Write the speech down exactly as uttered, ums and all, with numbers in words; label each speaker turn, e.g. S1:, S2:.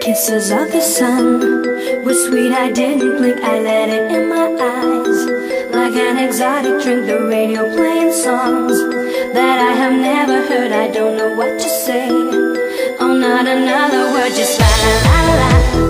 S1: Kisses of the sun were sweet, I didn't blink, I let it in my eyes. Like an exotic drink, the radio playing songs that I have never heard, I don't know what to say. Oh, not another word, just la la la la la.